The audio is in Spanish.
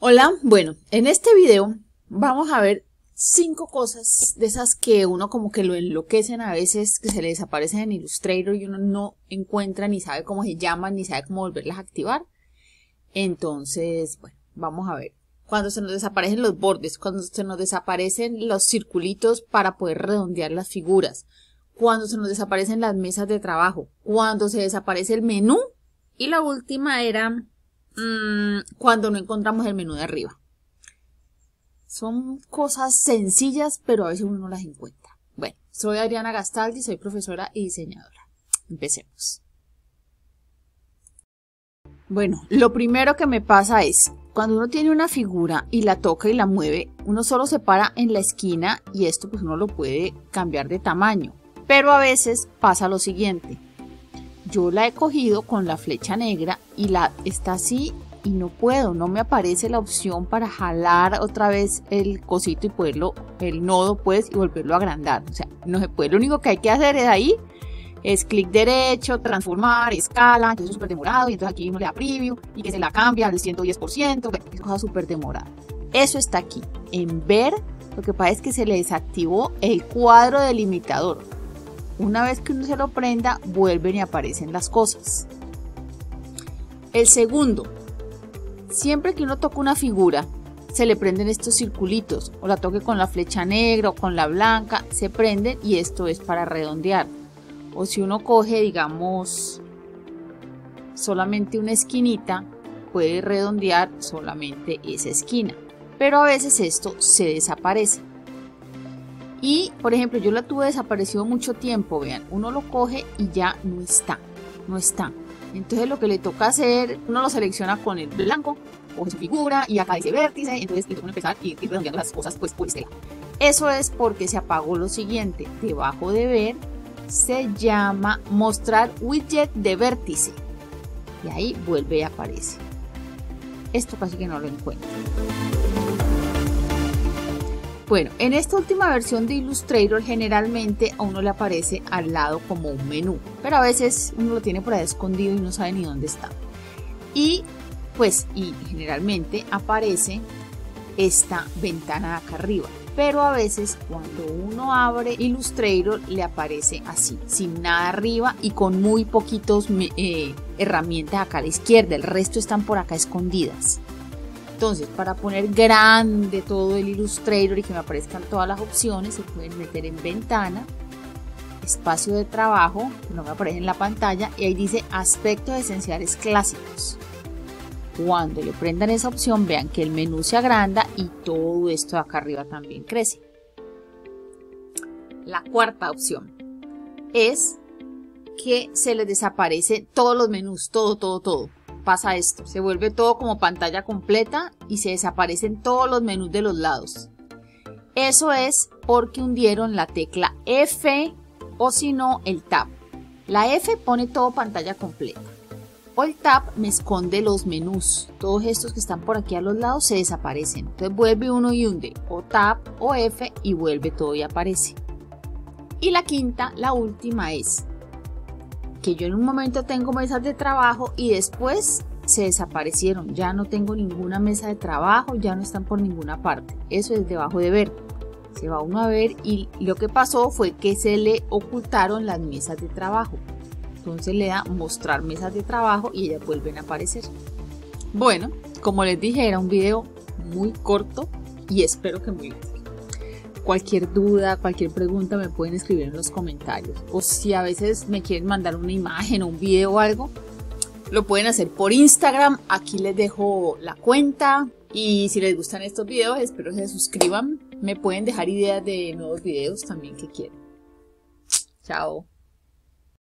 Hola, bueno, en este video vamos a ver 5 cosas de esas que uno como que lo enloquecen a veces, que se le desaparecen en Illustrator y uno no encuentra ni sabe cómo se llaman ni sabe cómo volverlas a activar. Entonces, bueno, vamos a ver. Cuando se nos desaparecen los bordes, cuando se nos desaparecen los circulitos para poder redondear las figuras, cuando se nos desaparecen las mesas de trabajo, cuando se desaparece el menú y la última era cuando no encontramos el menú de arriba. Son cosas sencillas, pero a veces uno no las encuentra. Bueno, soy Adriana Gastaldi, soy profesora y diseñadora. Empecemos. Bueno, lo primero que me pasa es, cuando uno tiene una figura y la toca y la mueve, uno solo se para en la esquina y esto pues uno lo puede cambiar de tamaño. Pero a veces pasa lo siguiente. Yo la he cogido con la flecha negra y está así y no puedo, no me aparece la opción para jalar otra vez el cosito y poderlo, el nodo pues, y volverlo a agrandar. O sea, no se puede, lo único que hay que hacer es ahí, es clic derecho, transformar, escala, entonces es súper demorado y entonces aquí uno le da preview y que se la cambia al 110%, bueno, es cosa súper demorada. Eso está aquí, en ver, lo que pasa es que se le desactivó el cuadro delimitador. Una vez que uno se lo prenda, vuelven y aparecen las cosas. El segundo, siempre que uno toca una figura, se le prenden estos circulitos, o la toque con la flecha negra o con la blanca, se prenden y esto es para redondear. O si uno coge, digamos, solamente una esquinita, puede redondear solamente esa esquina. Pero a veces esto se desaparece. Y, por ejemplo, yo la tuve desaparecido mucho tiempo, vean, uno lo coge y ya no está. Entonces lo que le toca hacer, uno lo selecciona con el blanco, coge su figura y acá dice vértice, entonces le toca empezar y ir redondeando las cosas pues por este lado. Eso es porque se apagó lo siguiente, debajo de ver se llama mostrar widget de vértice y ahí vuelve y aparece. Esto casi que no lo encuentro. Bueno, en esta última versión de Illustrator generalmente a uno le aparece al lado como un menú, pero a veces uno lo tiene por ahí escondido y no sabe ni dónde está. Y generalmente aparece esta ventana de acá arriba, pero a veces cuando uno abre Illustrator le aparece así, sin nada arriba y con muy poquitos herramientas acá a la izquierda, el resto están por acá escondidas. Entonces, para poner grande todo el Illustrator y que me aparezcan todas las opciones, se pueden meter en ventana, espacio de trabajo, que no me aparece en la pantalla, y ahí dice aspectos esenciales clásicos. Cuando le prendan esa opción, vean que el menú se agranda y todo esto de acá arriba también crece. La cuarta opción es que se les desaparece todos los menús, todo. Pasa esto, se vuelve todo como pantalla completa y se desaparecen todos los menús de los lados. Eso es porque hundieron la tecla F o si no el Tab. La F pone todo pantalla completa o el Tab me esconde los menús. Todos estos que están por aquí a los lados se desaparecen. Entonces vuelve uno y hunde o Tab o F y vuelve todo y aparece. Y la quinta, la última es que yo en un momento tengo mesas de trabajo y después se desaparecieron, ya no tengo ninguna mesa de trabajo, ya no están por ninguna parte. Eso es debajo de ver, se va uno a ver y lo que pasó fue que se le ocultaron las mesas de trabajo. Entonces le da mostrar mesas de trabajo y ellas vuelven a aparecer. Bueno, como les dije, era un video muy corto y espero que muy útil. Cualquier duda, cualquier pregunta me pueden escribir en los comentarios. O si a veces me quieren mandar una imagen o un video o algo, lo pueden hacer por Instagram. Aquí les dejo la cuenta. Y si les gustan estos videos, espero que se suscriban. Me pueden dejar ideas de nuevos videos también que quieran. Chao.